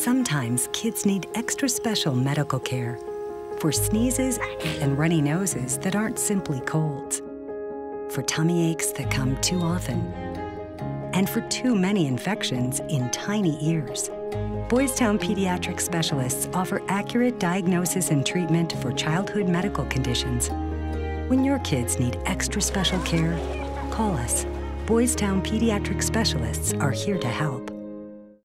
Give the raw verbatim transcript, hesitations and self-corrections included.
Sometimes kids need extra special medical care for sneezes and runny noses that aren't simply colds, for tummy aches that come too often, and for too many infections in tiny ears. Boys Town Pediatric specialists offer accurate diagnosis and treatment for childhood medical conditions. When your kids need extra special care, call us. Boys Town Pediatric specialists are here to help.